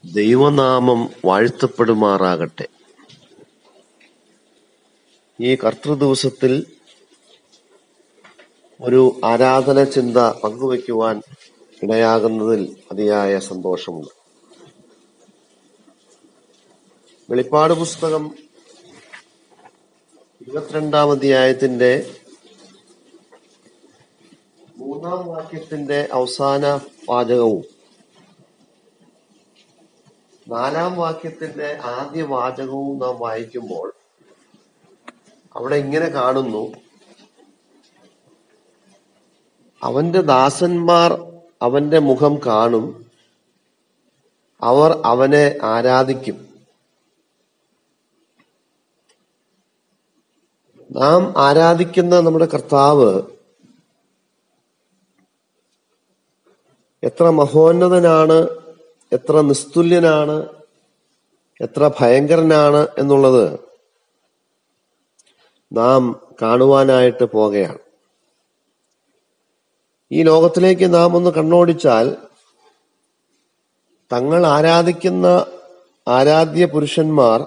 ദൈവനാമം വാഴ്ത്തപ്പെടുമാറാകട്ടെ. ഈ കർത്തൃദിവസത്തിൽ ഒരു ആരാധന ചിന്ത പങ്കുവയ്ക്കുവാൻ ഇടയാകുന്നതിൽ അതിയായ സന്തോഷമുണ്ട്. വെളിപ്പാട് പുസ്തകം 22-ാം അധ്യായത്തിന്റെ 3-ാം വാക്യത്തിന്റെ അവസാന വാചകവും 4-ാം വാക്യത്തിന്റെ ആദ്യ വാചകവും നാം വായിക്കുമ്പോൾ അവിടെ ഇങ്ങനെ കാണുന്നു: അവന്റെ ദാസന്മാർ അവന്റെ മുഖം കാണും, അവർ അവനെ ആരാധിക്കും. നാം ആരാധിക്കുന്ന നമ്മുടെ കർത്താവ് എത്ര മഹോന്നതനാണ്, എത്ര നിസ്തുല്യനാണ്, എത്ര ഭയങ്കരനാണ് എന്നുള്ളത് നാം കാണുവാനായിട്ട് പോകുകയാണ്. ഈ ലോകത്തിലേക്ക് നാം ഒന്ന് കണ്ണോടിച്ചാൽ തങ്ങൾ ആരാധിക്കുന്ന ആരാധ്യ പുരുഷന്മാർ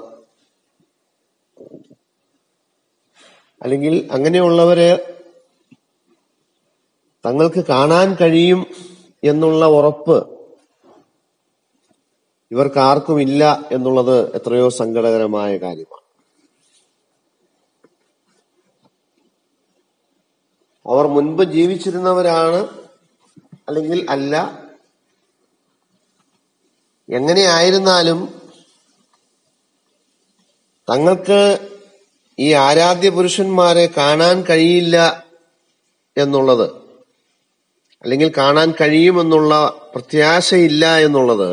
അല്ലെങ്കിൽ അങ്ങനെയുള്ളവരെ തങ്ങൾക്ക് കാണാൻ കഴിയും എന്നുള്ള ഉറപ്പ് ഇവർക്കാർക്കും ഇല്ല എന്നുള്ളത് എത്രയോ സങ്കടകരമായ കാര്യമാണ്. അവർ മുൻപ് ജീവിച്ചിരുന്നവരാണ് അല്ലെങ്കിൽ അല്ല, എങ്ങനെയായിരുന്നാലും തങ്ങൾക്ക് ഈ ആരാധ്യ പുരുഷന്മാരെ കാണാൻ കഴിയില്ല എന്നുള്ളത്, അല്ലെങ്കിൽ കാണാൻ കഴിയുമെന്നുള്ള പ്രത്യാശയില്ല എന്നുള്ളത്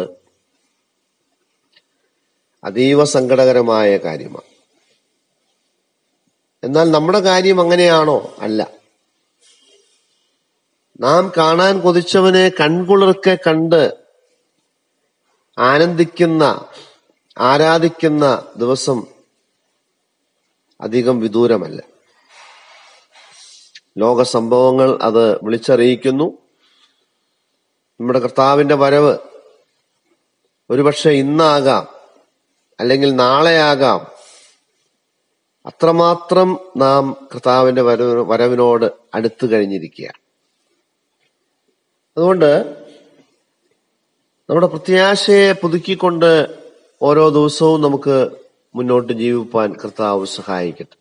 അതീവ സങ്കടകരമായ കാര്യമാണ്. എന്നാൽ നമ്മുടെ കാര്യം അങ്ങനെയാണോ? അല്ല. നാം കാണാൻ കൊതിച്ചവനെ കൺകുളിർക്കെ കണ്ട് ആനന്ദിക്കുന്ന, ആരാധിക്കുന്ന ദിവസം അധികം വിദൂരമല്ല. ലോക സംഭവങ്ങൾ അത് വിളിച്ചറിയിക്കുന്നു. നമ്മുടെ കർത്താവിന്റെ വരവ് ഒരുപക്ഷെ ഇന്നാകാം, അല്ലെങ്കിൽ നാളെയാകാം. അത്രമാത്രം നാം കർത്താവിന്റെ വരവിനോട് അടുത്തു കഴിഞ്ഞിരിക്കുകയാണ്. അതുകൊണ്ട് നമ്മുടെ പ്രത്യാശയെ പുതുക്കിക്കൊണ്ട് ഓരോ ദിവസവും നമുക്ക് മുന്നോട്ട് ജീവിപ്പാൻ കർത്താവ് സഹായിക്കട്ടെ.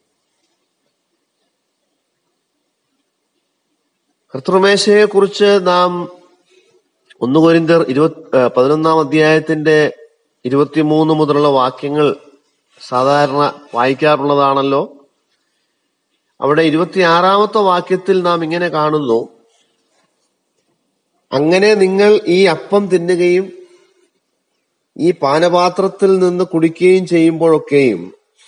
കർത്തൃമേശയെ കുറിച്ച് നാം 1 കൊരിന്ത്യർ 11-ാം അധ്യായത്തിന്റെ 23 മുതലുള്ള വാക്യങ്ങൾ സാധാരണ വായിക്കാറുള്ളതാണല്ലോ. അവിടെ 26-ാമത്തെ വാക്യത്തിൽ നാം ഇങ്ങനെ കാണുന്നു: അങ്ങനെ നിങ്ങൾ ഈ അപ്പം തിന്നുകയും ഈ പാനപാത്രത്തിൽ നിന്ന് കുടിക്കുകയും ചെയ്യുമ്പോഴൊക്കെയും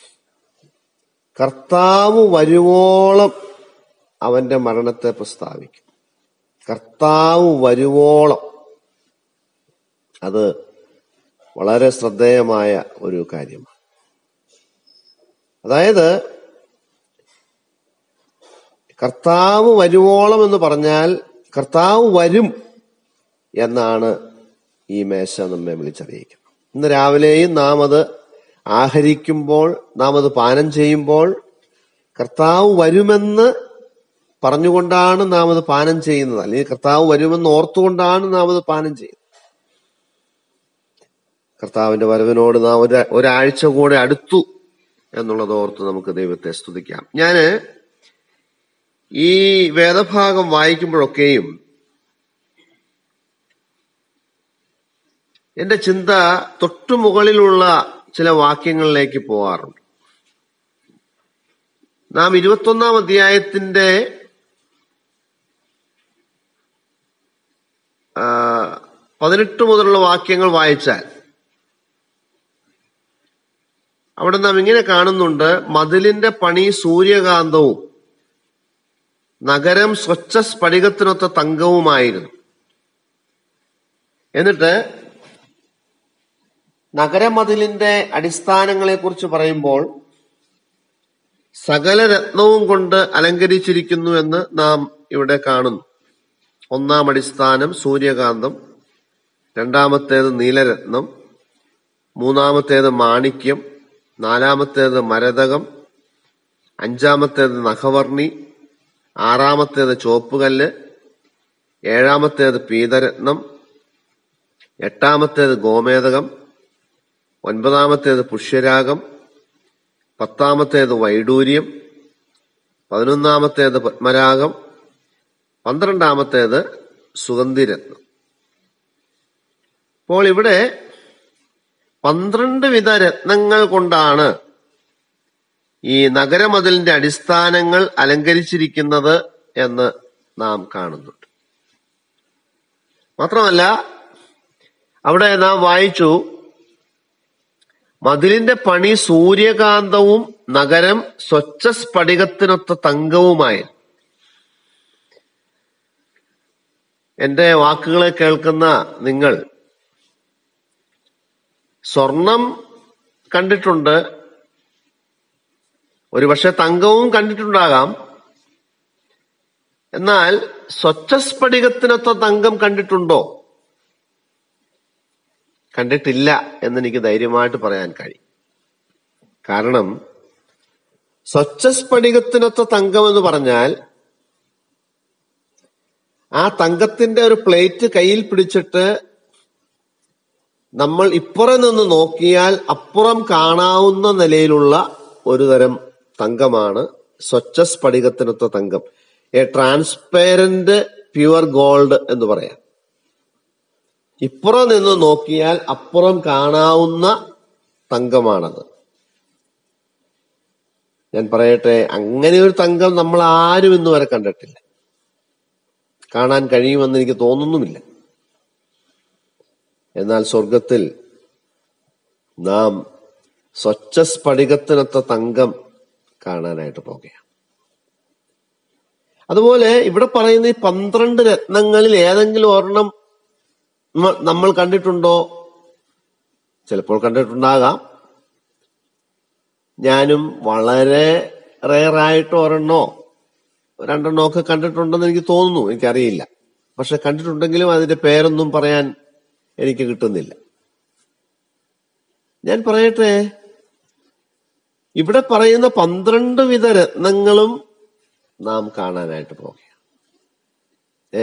കർത്താവ് വരുവോളം അവന്റെ മരണത്തെ പ്രസ്താവിക്കും. കർത്താവ് വരുവോളം. അത് വളരെ ശ്രദ്ധേയമായ ഒരു കാര്യമാണ്. അതായത് കർത്താവ് വരുവോളം എന്ന് പറഞ്ഞാൽ കർത്താവ് വരും എന്നാണ് ഈ മേശ നമ്മെ വിളിച്ചറിയിക്കുന്നത്. ഇന്ന് രാവിലെയും നാം അത് ആഹരിക്കുമ്പോൾ, നാം അത് പാനം ചെയ്യുമ്പോൾ കർത്താവ് വരുമെന്ന് പറഞ്ഞുകൊണ്ടാണ് നാം അത് പാനം ചെയ്യുന്നത്, അല്ലെങ്കിൽ കർത്താവ് വരുമെന്ന് ഓർത്തുകൊണ്ടാണ് നാം അത് പാനം ചെയ്യുന്നത്. കർത്താവിന്റെ വരവിനോട് നാം ഒരാഴ്ച കൂടെ അടുത്തു എന്നുള്ളത് ഓർത്ത് നമുക്ക് ദൈവത്തെ സ്തുതിക്കാം. ഞാന് ഈ വേദഭാഗം വായിക്കുമ്പോഴൊക്കെയും എന്റെ ചിന്ത തൊട്ടുമുകളിലുള്ള ചില വാക്യങ്ങളിലേക്ക് പോകാറുണ്ട്. നാം 21-ാം അധ്യായത്തിന്റെ 18 മുതലുള്ള വാക്യങ്ങൾ വായിച്ചാൽ അവിടെ നാം ഇങ്ങനെ കാണുന്നുണ്ട്: മതിലിന്റെ പണി സൂര്യകാന്തവും നഗരം സ്വച്ഛ സ്ഫടികത്തിനൊത്ത തങ്കവുമായിരുന്നു. എന്നിട്ട് നഗരമതിലിന്റെ അടിസ്ഥാനങ്ങളെ കുറിച്ച് പറയുമ്പോൾ സകല രത്നവും കൊണ്ട് അലങ്കരിച്ചിരിക്കുന്നു എന്ന് നാം ഇവിടെ കാണുന്നു. 1-ാം അടിസ്ഥാനം സൂര്യകാന്തം, 2-ാമത്തേത് നീലരത്നം, മൂന്നാമത്തേത് മാണിക്യം, നാലാമത്തേത് മരതകം, അഞ്ചാമത്തേത് നഖവർണി, ആറാമത്തേത് ചുവപ്പുകല്ല്, ഏഴാമത്തേത് പീതരത്നം, എട്ടാമത്തേത് ഗോമേതകം, ഒൻപതാമത്തേത് പുഷ്യരാഗം, പത്താമത്തേത് വൈഡൂര്യം, 11ാമത്തേത് പത്മരാഗം, 12ാമത്തേത് സുഗന്ധിരത്നം. അപ്പോൾ ഇവിടെ 12 വിധ രത്നങ്ങൾ കൊണ്ടാണ് ഈ നഗരമതിലിന്റെ അടിസ്ഥാനങ്ങൾ അലങ്കരിച്ചിരിക്കുന്നത് എന്ന് നാം കാണുന്നുണ്ട്. മാത്രമല്ല അവിടെ നാം വായിച്ചു, മതിലിന്റെ പണി സൂര്യകാന്തവും നഗരം സ്വച്ഛ സ്ഫടികത്തിനൊത്ത തങ്കവുമായി. എന്റെ വാക്കുകളെ കേൾക്കുന്ന നിങ്ങൾ സ്വർണം കണ്ടിട്ടുണ്ട്, ഒരുപക്ഷെ തങ്കവും കണ്ടിട്ടുണ്ടാകാം. എന്നാൽ സ്വച്ഛ സ്ഫടികത്തിനൊത്ത തങ്കം കണ്ടിട്ടുണ്ടോ? കണ്ടിട്ടില്ല എന്നെനിക്ക് ധൈര്യമായിട്ട് പറയാൻ കഴിയും. കാരണം സ്വച്ഛ സ്ഫടികത്തിനൊത്ത തങ്കം എന്ന് പറഞ്ഞാൽ ആ തങ്കത്തിന്റെ ഒരു പ്ലേറ്റ് കയ്യിൽ പിടിച്ചിട്ട് നമ്മൾ ഇപ്പുറം നിന്ന് നോക്കിയാൽ അപ്പുറം കാണാവുന്ന നിലയിലുള്ള ഒരു തരം തങ്കമാണ് സ്വച്ഛ സ്ഫടികത്തിനൊത്ത തങ്കം. എ ട്രാൻസ്പെറന്റ് പ്യുവർ ഗോൾഡ് എന്ന് പറയാം. ഇപ്പുറം നിന്ന് നോക്കിയാൽ അപ്പുറം കാണാവുന്ന തങ്കമാണത്. ഞാൻ പറയട്ടെ, അങ്ങനെ ഒരു തങ്കം നമ്മൾ ആരും ഇന്ന് വരെ കണ്ടിട്ടില്ല, കാണാൻ കഴിയുമെന്ന് എനിക്ക് തോന്നുന്നുമില്ല. എന്നാൽ സ്വർഗത്തിൽ നാം സ്വച്ഛ സ്ഫടികത്തിനൊത്ത തങ്കം കാണാനായിട്ട് പോകുകയാണ്. അതുപോലെ ഇവിടെ പറയുന്ന ഈ 12 രത്നങ്ങളിൽ ഏതെങ്കിലും ഒരെണ്ണം നമ്മൾ കണ്ടിട്ടുണ്ടോ? ചിലപ്പോൾ കണ്ടിട്ടുണ്ടാകാം. ഞാനും വളരെ റെയറായിട്ട് ഒരെണ്ണോ രണ്ടെണ്ണോ ഒക്കെ കണ്ടിട്ടുണ്ടെന്ന് എനിക്ക് തോന്നുന്നു, എനിക്കറിയില്ല. പക്ഷെ കണ്ടിട്ടുണ്ടെങ്കിലും അതിന്റെ പേരൊന്നും പറയാൻ എനിക്ക് കിട്ടുന്നില്ല. ഞാൻ പറയട്ടെ, ഇവിടെ പറയുന്ന 12 വിധ രത്നങ്ങളും നാം കാണാനായിട്ട് പോവുകയാണ്.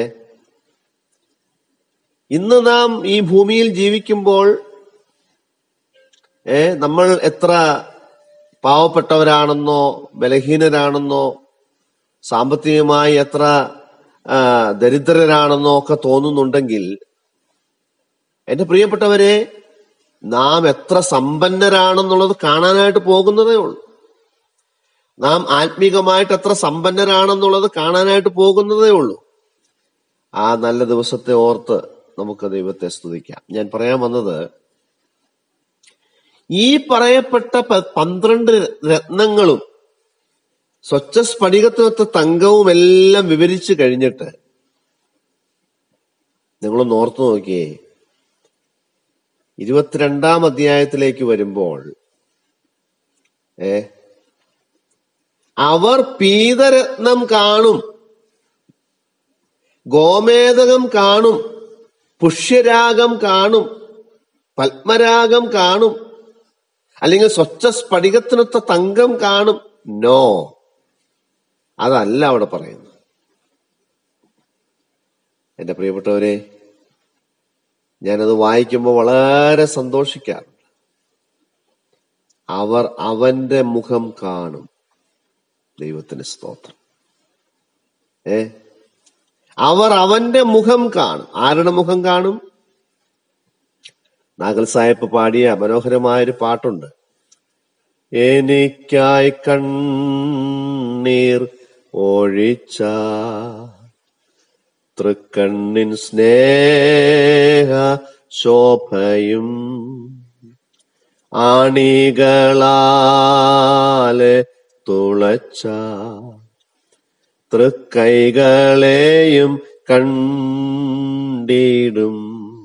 ഇന്ന് നാം ഈ ഭൂമിയിൽ ജീവിക്കുമ്പോൾ നമ്മൾ എത്ര പാവപ്പെട്ടവരാണെന്നോ ബലഹീനരാണെന്നോ സാമ്പത്തികമായി എത്ര ദരിദ്രരാണെന്നോ ഒക്കെ തോന്നുന്നുണ്ടെങ്കിൽ, എന്റെ പ്രിയപ്പെട്ടവരെ, നാം എത്ര സമ്പന്നരാണെന്നുള്ളത് കാണാനായിട്ട് പോകുന്നതേ ഉള്ളൂ. നാം ആത്മീകമായിട്ട് എത്ര സമ്പന്നരാണെന്നുള്ളത് കാണാനായിട്ട് പോകുന്നതേ ഉള്ളൂ. ആ നല്ല ദിവസത്തെ ഓർത്ത് നമുക്ക് ദൈവത്തെ സ്തുതിക്കാം. ഞാൻ പറയാൻ വന്നത്, ഈ പറയപ്പെട്ട 12 രത്നങ്ങളും സ്വച്ഛ സ്ഫടികത്തിനൊത്ത തങ്കവും എല്ലാം വിവരിച്ചു കഴിഞ്ഞിട്ട് നിങ്ങളൊന്ന് ഓർത്തു നോക്കിയേ, 22ാം അധ്യായത്തിലേക്ക് വരുമ്പോൾ അവർ പീതരത്നം കാണും, ഗോമേതകം കാണും, പുഷ്യരാഗം കാണും, പത്മരാഗം കാണും, അല്ലെങ്കിൽ സ്വച്ഛ സ്ഫടികത്തിനൊത്ത തങ്കം കാണും. നോ, അതല്ല അവിടെ പറയുന്നത്. എന്റെ പ്രിയപ്പെട്ടവരെ, ഞാനത് വായിക്കുമ്പോൾ വളരെ സന്തോഷിക്കാറുണ്ട്. അവർ അവന്റെ മുഖം കാണും. ദൈവത്തിന് സ്തോത്രം. അവർ അവന്റെ മുഖം കാണും. ആരുടെ മുഖം കാണും? നാഗൽ സാഹിബ് പാടിയ മനോഹരമായൊരു പാട്ടുണ്ട്. എനിക്കായി കണ്ണീർ ഒഴിച്ച തൃക്കണ്ണിൻ സ്നേഹ ശോഭയും ആണികളാലെ തുളച്ച തൃക്കൈകളെയും കണ്ടിടും.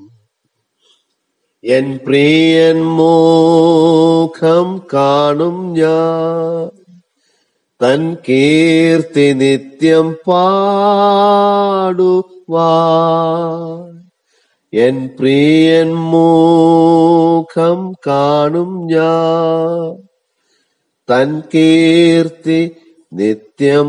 എൻ പ്രിയൻ മുഖം കാണും ഞാൻ, തൻ കീർത്തി നിത്യം പാടുവാൻ. എൻ പ്രിയൻ മുഖം മുഖം കാണും ഞാൻ, തൻ കീർത്തി നിത്യം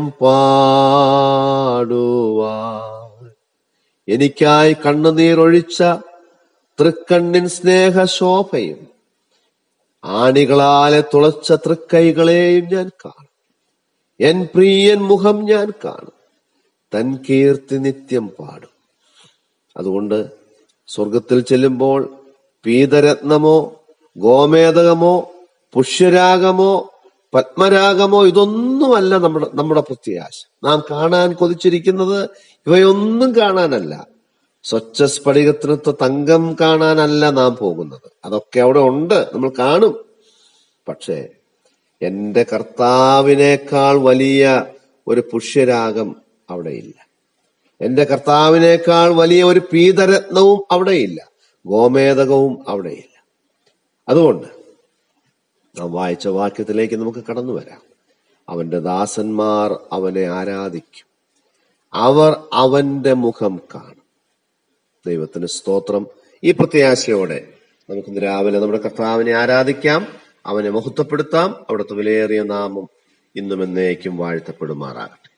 പാടുവാൻ. എനിക്കായി കണ്ണുനീരൊഴിച്ച തൃക്കണ്ണിൻ സ്നേഹശോഭയും ആണികളാലെ തുളച്ച തൃക്കൈകളെയും ഞാൻ കാണും. എൻ പ്രിയൻ മുഖം ഞാൻ കാണും, തൻ കീർത്തി നിത്യം പാടും. അതുകൊണ്ട് സ്വർഗത്തിൽ ചെല്ലുമ്പോൾ പീതരത്നമോ ഗോമേതകമോ പുഷ്യരാഗമോ പത്മരാഗമോ ഇതൊന്നുമല്ല നമ്മുടെ പ്രത്യാശ. നാം കാണാൻ കൊതിച്ചിരിക്കുന്നത് ഇവയൊന്നും കാണാനല്ല. സ്വച്ഛ സ്ഫടികത്തിനൊത്ത തങ്കം കാണാനല്ല നാം പോകുന്നത്. അതൊക്കെ അവിടെ ഉണ്ട്, നമ്മൾ കാണും. പക്ഷേ എന്റെ കർത്താവിനേക്കാൾ വലിയ ഒരു പുഷ്യരാഗം അവിടെയില്ല. എന്റെ കർത്താവിനേക്കാൾ വലിയ ഒരു പീതരത്നവും അവിടെയില്ല, ഗോമേതകവും അവിടെയില്ല. അതുകൊണ്ട് നാം വായിച്ച വാക്യത്തിലേക്ക് നമുക്ക് കടന്നു വരാം. അവന്റെ ദാസന്മാർ അവനെ ആരാധിക്കും, അവർ അവന്റെ മുഖം കാണും. ദൈവത്തിന് സ്തോത്രം. ഈ പ്രത്യാശയോടെ നമുക്കിന്ന് രാവിലെ നമ്മുടെ കർത്താവിനെ ആരാധിക്കാം, അവനെ മഹത്വപ്പെടുത്താം. അവിടുത്തെ വിലയേറിയ നാമം ഇന്നും എന്നേക്കും വാഴ്ത്തപ്പെടുമാറാകട്ടെ.